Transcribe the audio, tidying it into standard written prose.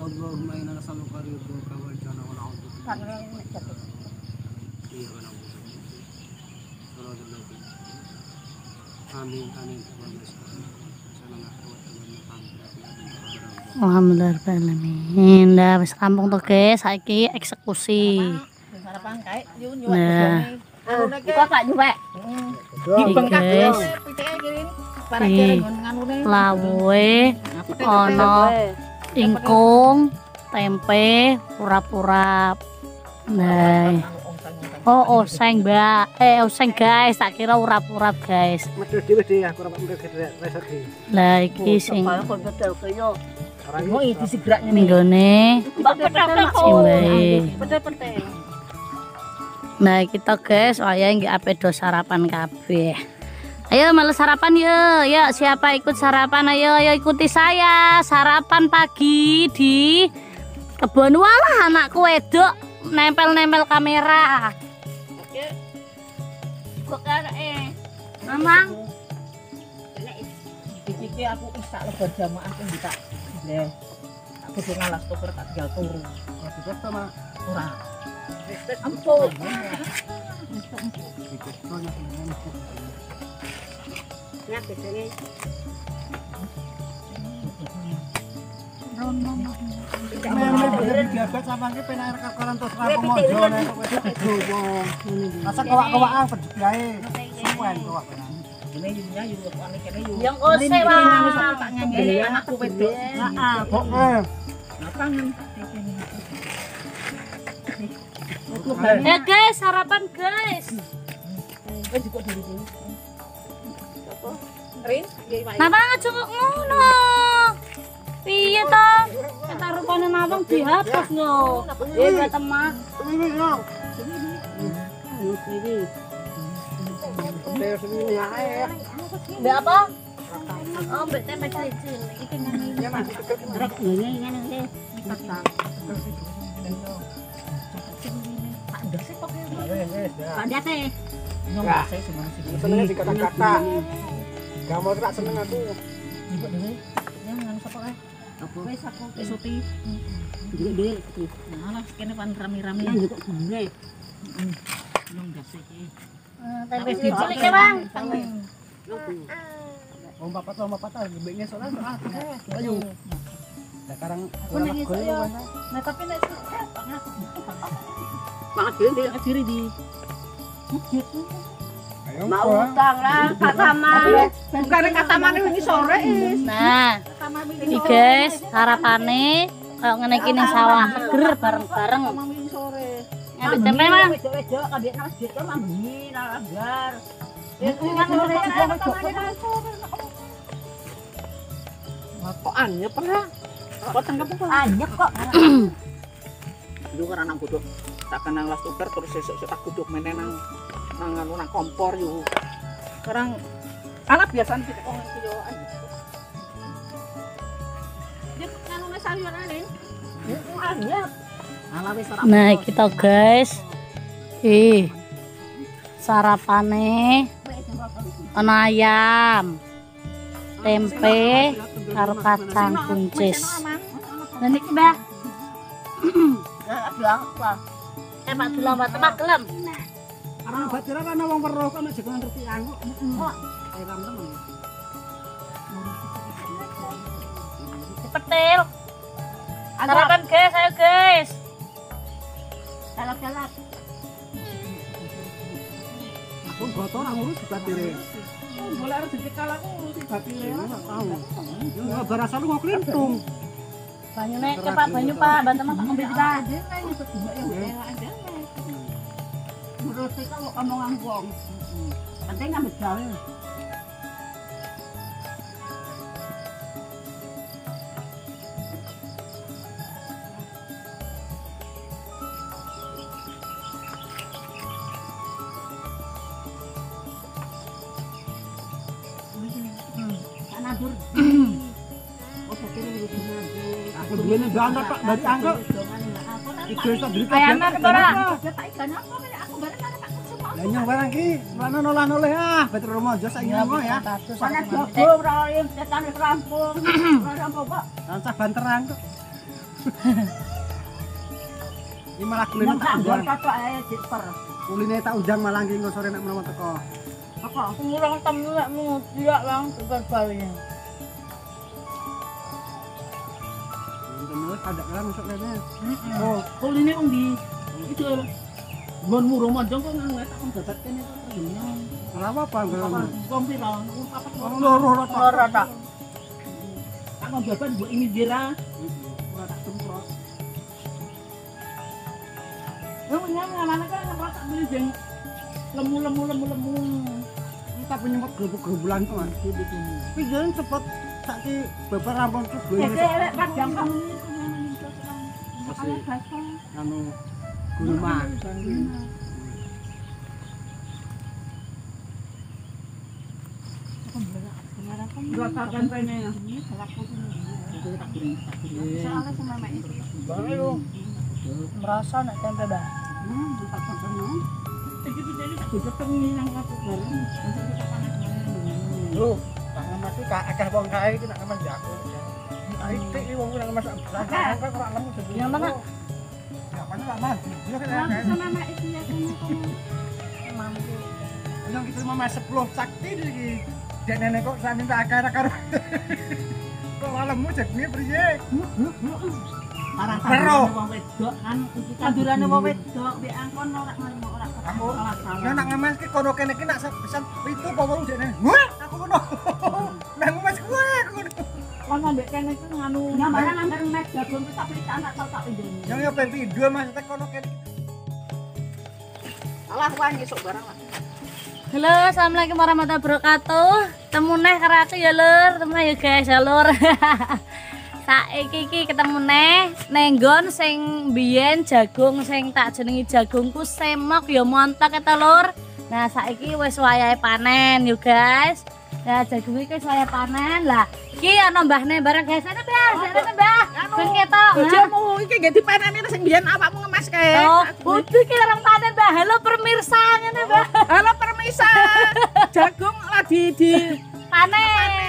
اللهم إنا نسألك رضاك والجنة ونعوذ بك من آمين آمين. Alhamdulillahirobbilalamin. Nah, wis rampung to, guys. Saiki eksekusi. Sarapan kae yo Nah. Buka Pak Juwek. Dibengkak guys. Lawe ono ingkung, tempe, urap-urap. Nah. Oh, oseng, Mbak. Oseng, guys. Tak kira urap-urap, guys. Medhot dhewe dhewe aku ora mrene rezeki. Lah iki sing Mau iki sigraknya minggone simbahe. Petel-petel. Nah, kita guys, waya nggih ape do sarapan kabeh. Ayo malah sarapan yuk. Yuk, siapa ikut sarapan? Ayo ikuti saya. Sarapan pagi di kebun. Walah, anakku wedok nempel-nempel kamera. Oke. Kok Mamang. Iki aku isak lebar jamaah sing tak bleh. Aku sing ngalas tuker tak tinggal turu. Sudah sama Ora. Ampun. ya bedane. Diabet sama ki penak rekaran terus rampung mojo nek wis digowo. Masa kawak-kawakan pedhek gae. Suwen kawak. Ini yunya yu ane kene yu. Yang ose wae. Tak ngene anakku wedok. Heeh, pokoke. Lapangan. Guys, sarapan guys. Wis kok diri. Apa? Rin, Napa ngejenguk ngono? Piye to? Kita rupane nawang dihapus lho. Mbak Temak. Ini yo. Mbak apa? Oh, mbak tempe cilik. Iki ngene. Ya masih deket. Ngene. Pak Ndase kok Pak Date. nyong saya semono sing Senenge dikata-kata. Gak mau tak seneng aku. Ibu dhewe. Yang nganu sapa kae? Apa? Wis aku esuti. Dhewe iki. Nah, kene pan rame-rame. Nang kok gure. Nyong Ndase iki. Tempe cilik ya, Bang. Om papat sama patah lebihnya soalnya ayo. Sekarang Aku nang iso ya. Nah, tapi nek Pak diri di. Ayo. Mau utang lah, Kak Tama. bukan kata mana wingi sore is. Nah, iki guys, sarapane kayak ngene iki ning sawah seger bareng-bareng. Wingi sore. Ngambil tempe, Bang. Wedok-wedok kabeh masjid kan mambi nalagar. Kok anyep pernah? Kok tangkap kok? Anyep kok. Itu karena nang kuduk tak kenal las tuker terus sesuk tak kuduk meneh nang nang kompor yo. Sekarang anak biasaan kita kok iki yo anyep. Dia kanune sayurane. Anyep. Ala wis ora. Nah, kita guys. Sarapane ana ayam, tempe, karo kacang buncis. Lah niki, Mbak. Pak delok Mbak Temak gelem. Karena batiran ana wong weruh kok nek jenengan ngerti aku. Ayo temen. Petil. Sarapan guys, ayo guys. Galak-galak. Aku goto nang ngurus batire. Boleh harus dikala aku ngurusi batire. Enggak tahu. Ya barasa lu ngoklintung. Banyune cepat banyu Pak, bantu masak ngombe kita. Menurut saya kalau omongan wong, penting ngambil gawe. Nadur. Oh, batire Aku dene banget Pak dari angka. Iki wis beli Ayamnya kebara. tak ikan apa aku bareng tak semua. Lah nyong barang ki, mana noleh batir rumojo saiki ngono ya. Sana jogo ora yen tekan rampung. Ora rampung kok. Lancah banteran kok. Ini malah kuliner tak undang. Kakak ae diper. Kuliner tak undang malah nggih engko sore nek menawa teko. Apa aku ngurang temu lek mu tidak lang tukar balinya. Terus ada kan masuk kene. Oh, kuliner undi. Itu Gon murung manjang kok nang tak kon dapat kene kok terjemnya. Ora apa-apa nggon. Wong pira? Papat Loro tak. Tak kon dapat mbok ini dira. Ora tak semprot. Yo nyang anak kan semprot tak beli jeng lemu. Kita penyemprot gerubuk-gerubulan tuh kan. Tapi jangan cepet saiki bapak rampung tuh Lek padang kamu ini masih anu gulma. Rasakan pene. Soalnya sama mak itu. Baru merasa nak tempe dah. Iki jadi tak ketemu nang aku bareng. Loh, tak ngemas iki akeh wong kae iki nak ngemas aku. Tak itik iki wong nang ngemas belakang kok ora lemu jadi. Yang mana? Apane lak mas? Yo kene. Sama mak itu ya kamu. Mampu. Yang kita mama 10 sakti iki. Dek nenek kok sak minta akeh karo. Kok ora lemu jadinya priye? Parang Bero. wong wedok kan tandurane wong wedok mbek angkon ora ora. Aku ya nak ngemas ki kono kene ki nak pesan itu apa wong dek nenek. Wah, aku kono. Nang ngemas kuwe aku kono. Kono mbek kene ku nganu. Nyambaran antar mek jagung ku tak tak tak tak indone. Yang yo ben video Mas tek kono kene. Alah wani esuk barang lah. Halo, assalamualaikum warahmatullahi wabarakatuh. Temu neh karo aku ya lur, temu ya guys ya lur. Saiki iki ketemu neh nenggon sing biyen jagung sing tak jenengi jagungku semok ya montok eta lur. Nah, saiki wis wayahe panen yo guys. Nah, jagung iki wis wayahe panen. Lah, iki ana mbahne bareng guys. Ana Mbah, ana Mbah. Ben ketok. Bojomu iki nggih dipaneni sing biyen awakmu ngemas kae. Oh, kudu iki orang panen Mbah. Halo pemirsa ngene Mbah. Halo permisa. Jagung lagi di Panen.